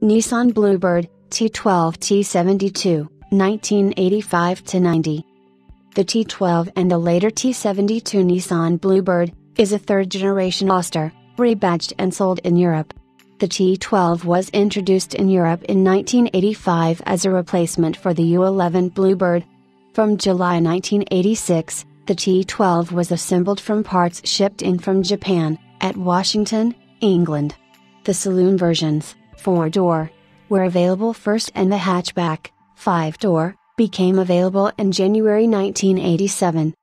Nissan Bluebird T12 T72, 1985-90. The T12 and the later T72 Nissan Bluebird is a third-generation Oster, rebadged and sold in Europe. The T12 was introduced in Europe in 1985 as a replacement for the U11 Bluebird. From July 1986, the T12 was assembled from parts shipped in from Japan, at Washington, England. The saloon versions, 4-door, were available first, and the hatchback, 5-door, became available in January 1987.